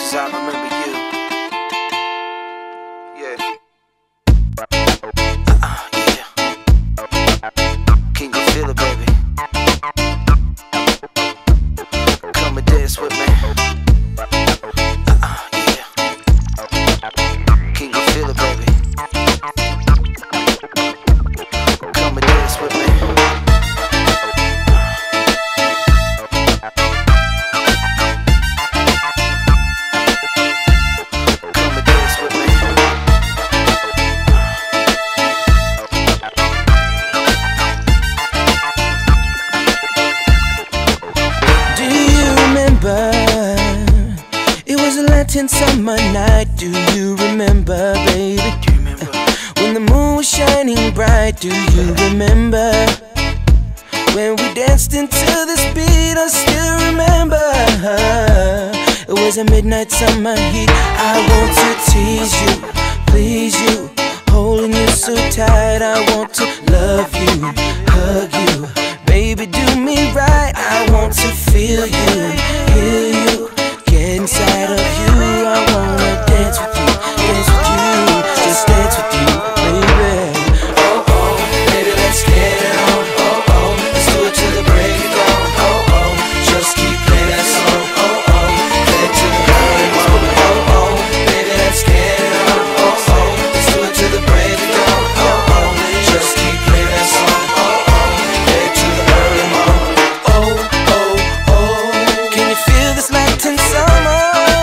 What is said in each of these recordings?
as I remember you. Yeah. Yeah. King of Philly, baby. Come and dance with me. Yeah. King of Philly, baby. Come and dance with me. It was a Latin summer night, do you remember, baby? Do you remember? When the moon was shining bright, do you remember? When we danced into this beat, I still remember. It was a midnight summer heat. I want to tease you, please you, holding you so tight. I want to love you, hug you, baby, do me right. I want to feel you, hear you, get inside of you. I wanna dance with you, just dance with you, baby. Oh, oh, baby, let's get it on. Oh, oh, let's do it till the break of dawn. Oh, oh, just keep playing that song. Oh, oh, play it till the early morning. Oh, oh, baby, let's get it on. Oh, oh, let's do it till the break of dawn. Oh, oh, just keep playing that song. Oh, oh, play it till the early morning. Oh, oh, oh, can you feel this Latin summer?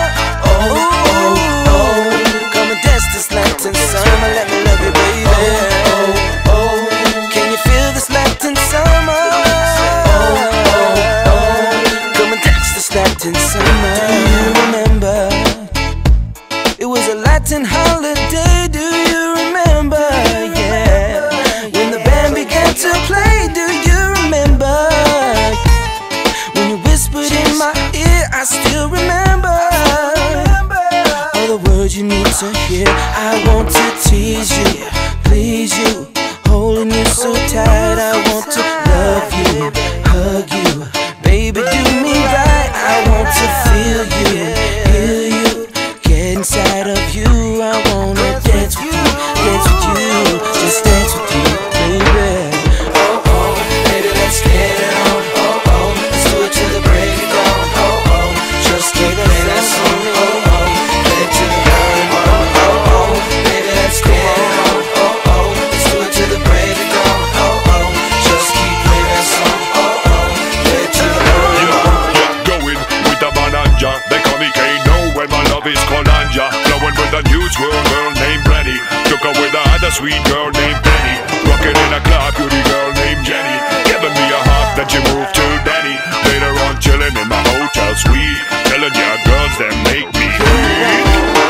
Latin summer, let me love you, baby. Oh, oh, oh, can you feel this Latin summer? Oh, oh, oh, come and dance this Latin summer. Do you remember? It was a Latin holiday, do you remember? Yeah, when the band began to play, do you remember? When you whispered in my ear, I still remember. All the words you need to hear. I want to tease you, please you, holding you so tight. I want to love you, hug you, baby, do me right. I want to feel you, hear you, get inside of you. I wanna dance with you, just dance with you, baby. Oh, oh, baby, let's get it on. Oh, oh, let's do it till the break of dawn. Oh, oh, just keep playing that song. Oh, oh, play it till the early morning. Oh, oh, baby, let's get it on. Oh, oh, let's do it till the break of dawn. Oh, oh, just keep playing that song. Oh, oh, play it till the early morning. Going with the Bananja, they call me Kano when my love is Colanja. Flowing with a new swirl girl named Brenny. Took her with a other sweet girl named Penny. Rocking in a club, beauty girl named Jenny. Giving me a heart, then she moved to Danny. Later on, chilling in my hotel suite, telling ya girls that make me weak.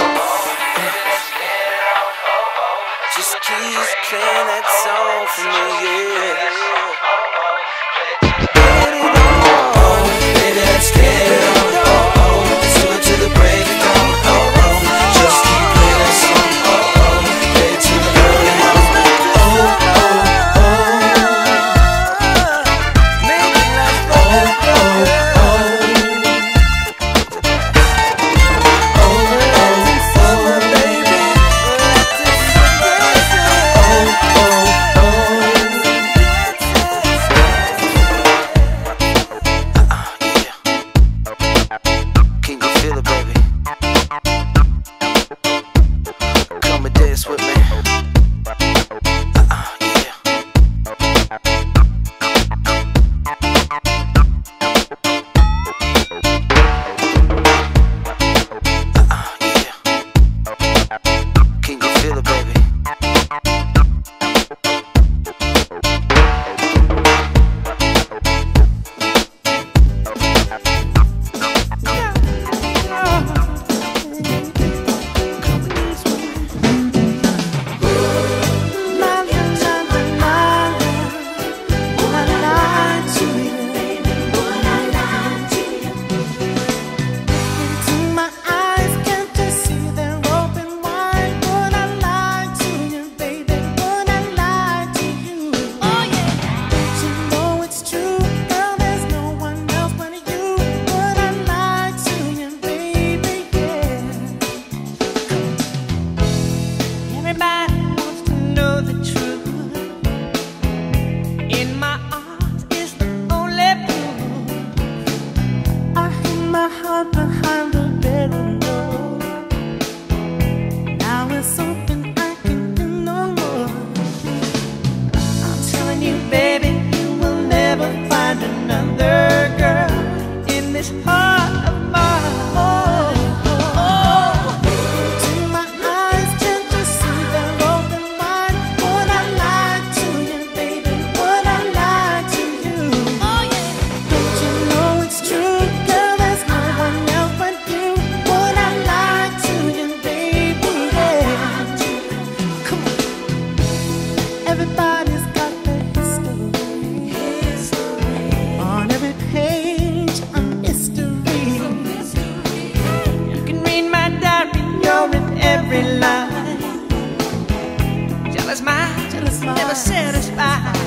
Just keep playing that song for me, yeah. Baby, let's get it on. Oh, oh, let's do it till the break of dawn. Oh, oh, just keep playing that song. Oh, oh, play it till the early morning. Oh, oh, oh, make it last every line. Jealous mind, never satisfied.